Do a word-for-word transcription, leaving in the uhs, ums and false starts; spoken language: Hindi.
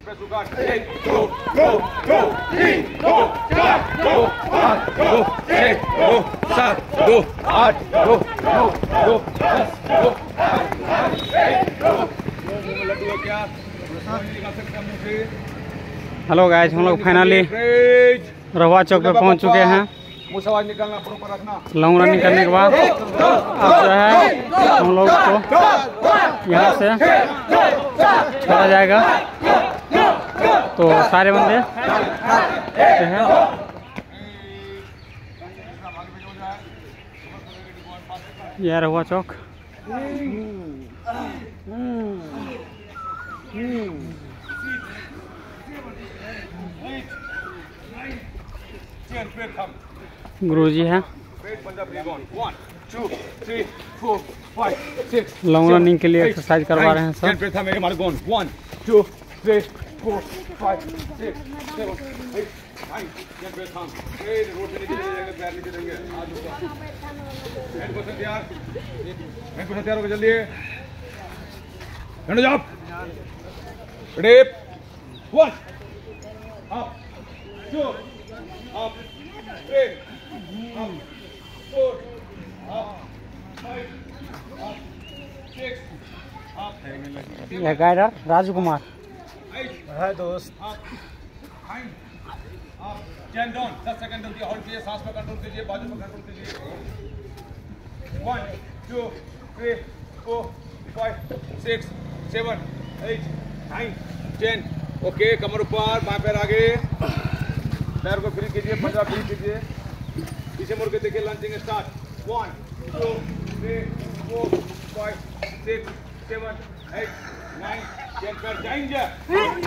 एक दो दो दो तीन दो चार दो पाँच दो छः दो सात दो आठ दो नौ दो दस दो लड्डू क्या निकाल सकते हैं मुँह से। हेलो गाइस, हम लोग फाइनली रहुआ चौक पे पहुंच चुके हैं। मुसवाज निकालना प्रॉपर रखना। लॉन्ग रनिंग करने के बाद अब जो है हम लोग को यहाँ से छोड़ा जाएगा। तो सारे बंदे जो है यह रहुआ चौक। गुरुजी है। लॉन्ग रनिंग के लिए एक्सरसाइज करवा रहे हैं sir. One two three four five six seven eight nine तैयार हो जल्दी जाओ। Ready one up two up three up four up five up six up. यह गाइडर राजकुमार है दोस्त। टेन डाउन, दस सेकंड होल्ड कीजिए, सांस पर कंट्रोल कीजिए, बाजू पर कंट्रोल कीजिए। One two three four five six seven eight nine ten. Okay, कमर ऊपर, बाएं पैर आगे, पैर को फ्री कीजिए, पंजा फ्री कीजिए, पीछे मुड़ के देखिए। Lunging start. One two three four five six seven eight nine ten. पैर जाएंगे।